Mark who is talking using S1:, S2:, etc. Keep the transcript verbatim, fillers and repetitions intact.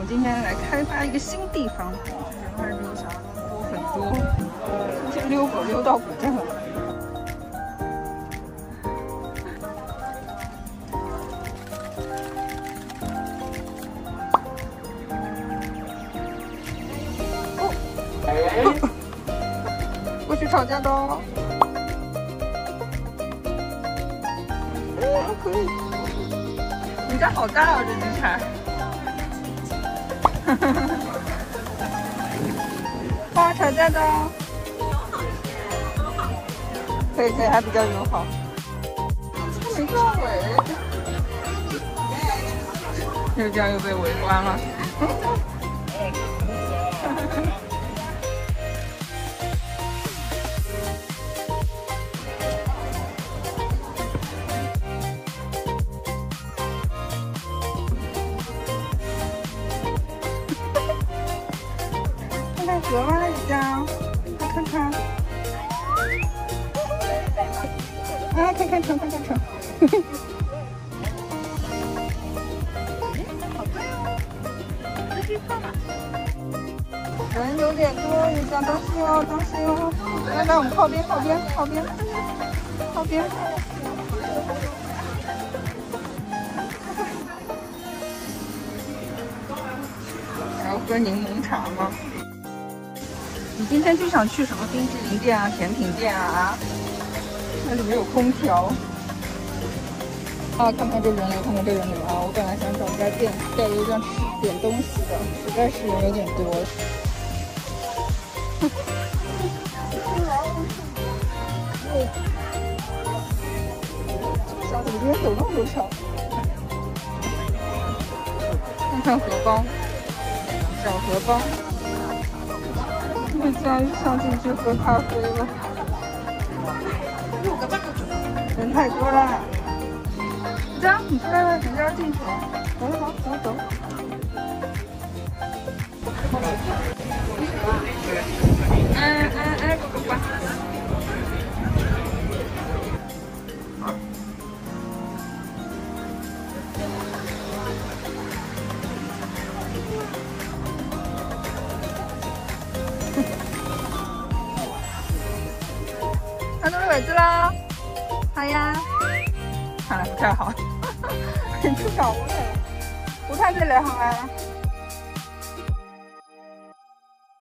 S1: 们今天来开发一个新地方，人还是比我想象中多很多。今天遛狗遛到古镇了。哦，不许吵架的哦。哎，可以。你家好大啊，这只蝉。 哇，吵架的哦，可以可以，还比较友好。没撞尾，就这样又被围观了。看看河吗？一张，来看看。啊，看看船，看看船。好贵哦，这地方人有点多，你讲当心哦，当心哦。来来，我们靠边，靠边，靠边，靠边。还要喝柠檬茶吗？ 你今天就想去什么冰淇淋店啊、甜品店啊？那里面有空调。啊，看看这人流，看看这人流啊！我本来想找家店带路上吃点东西的，实在是人有点多。小姐姐走路都少。看看荷包，小荷包。 我竟然想进去喝咖啡了，人太多了。这样，你出来了，人家要进去了。走走走走走。哎哎哎，走吧。看到尾子啦！好呀，看来不太好，出脚了，不太对脸好来了。